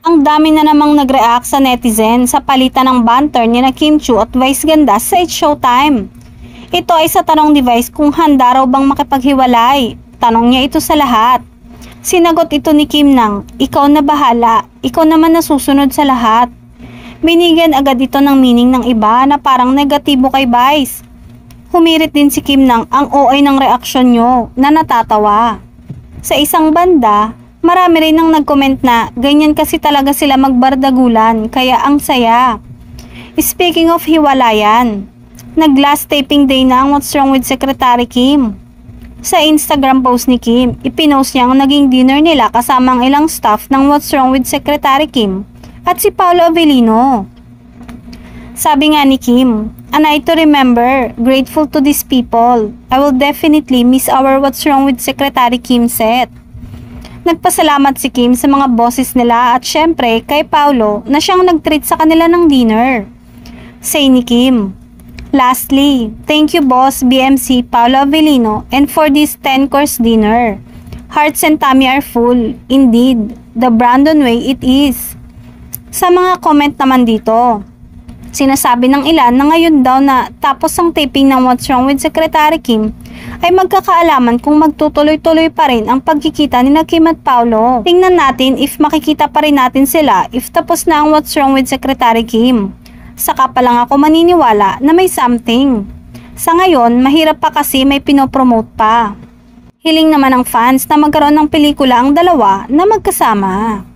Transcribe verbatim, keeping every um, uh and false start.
Ang dami na namang nag-react sa netizen sa palitan ng banter ni na Kim Chiu at Vice Ganda sa It's Showtime. Ito ay sa tanong ni Vice kung handa raw bang makipaghiwalay. Tanong niya ito sa lahat. Sinagot ito ni Kim ng, ikaw na bahala, ikaw naman nasusunod sa lahat. Binigyan agad ito ng meaning ng iba na parang negatibo kay Vice. Humirit din si Kim ng ang O A ng reaksyon nyo na natatawa. Sa isang banda, marami rin ang nag-comment na ganyan kasi talaga sila magbardagulan kaya ang saya. Speaking of hiwalayan, nag-last taping day na ang What's Wrong with Secretary Kim. Sa Instagram post ni Kim, ipinost niya ang naging dinner nila kasama ang ilang staff ng What's Wrong with Secretary Kim at si Paolo Avellino. Sabi nga ni Kim, a night to remember, grateful to these people. I will definitely miss our What's Wrong with Secretary Kim set. Nagpasalamat si Kim sa mga bosses nila at syempre kay Paolo na siyang nag-treat sa kanila ng dinner. Say ni Kim, lastly, thank you boss B M C Paolo Avellino and for this ten course dinner. Hearts and tummy are full. Indeed, the Brandon way it is. Sa mga comment naman dito, sinasabi ng ilan na ngayon daw na tapos ang taping ng What's Wrong with Secretary Kim ay magkakaalaman kung magtutuloy-tuloy pa rin ang pagkikita ni na Kim at Paolo. Tingnan natin if makikita pa rin natin sila if tapos na ang What's Wrong with Secretary Kim. Saka pa lang ako maniniwala na may something. Sa ngayon, mahirap pa kasi may pinopromote pa. Hiling naman ng fans na magkaroon ng pelikula ang dalawa na magkasama.